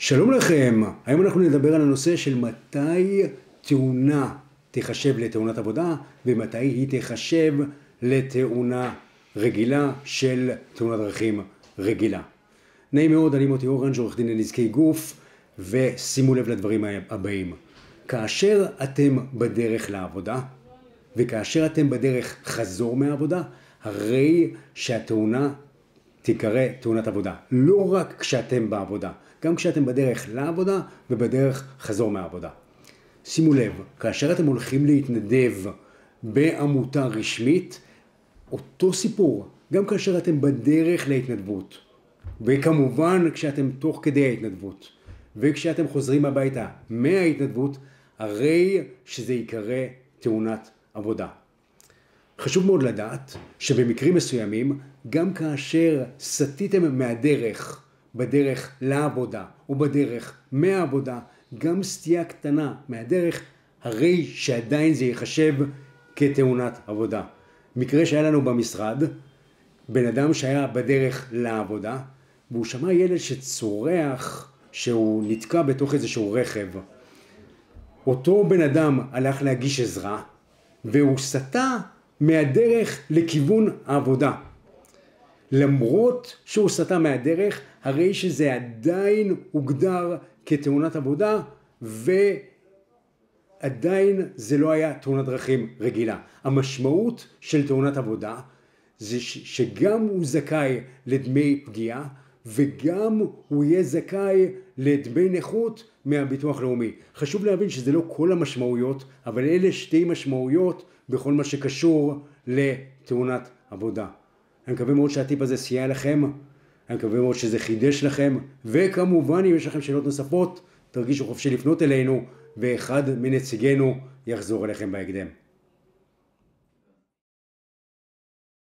שלום לכם, היום אנחנו נדבר על הנושא של מתי תאונה תחשב לתאונת עבודה ומתי היא תחשב לתאונה רגילה של תאונת דרכים רגילה. נעים מאוד, אני מוטי אורנג', עורך דין לנזקי גוף, ושימו לב לדברים הבאים. כאשר אתם בדרך לעבודה וכאשר אתם בדרך חזור מהעבודה, הרי שהתאונה תיקרא תאונת עבודה. לא רק כשאתם בעבודה, גם כשאתם בדרך לעבודה ובדרך חזור מהעבודה. שימו לב, כאשר אתם הולכים להתנדב בעמותה רשמית, אותו סיפור, גם כאשר אתם בדרך להתנדבות, וכמובן כשאתם תוך כדי ההתנדבות, וכשאתם חוזרים הביתה מההתנדבות, הרי שזה יקרא תאונת עבודה. חשוב מאוד לדעת שבמקרים מסוימים, גם כאשר סטיתם מהדרך, בדרך לעבודה ובדרך מהעבודה, גם סטייה קטנה מהדרך, הרי שעדיין זה ייחשב כתאונת עבודה. מקרה שהיה לנו במשרד, בן אדם שהיה בדרך לעבודה, והוא שמע ילד שצורח שהוא נתקע בתוך איזשהו רכב. אותו בן אדם הלך להגיש עזרה, והוא סטה מהדרך לכיוון העבודה. למרות שהוא סטה מהדרך, הרי שזה עדיין הוגדר כתאונת עבודה, ועדיין זה לא היה תאונת דרכים רגילה. המשמעות של תאונת עבודה זה שגם הוא זכאי לדמי פגיעה, וגם הוא יהיה זכאי לדמי נכות מהביטוח לאומי. חשוב להבין שזה לא כל המשמעויות, אבל אלה שתי משמעויות בכל מה שקשור לתאונת עבודה. אני מקווה מאוד שהטיפ הזה סייע לכם, אני מקווה מאוד שזה חידש לכם, וכמובן אם יש לכם שאלות נוספות, תרגישו חופשי לפנות אלינו, ואחד מנציגינו יחזור אליכם בהקדם.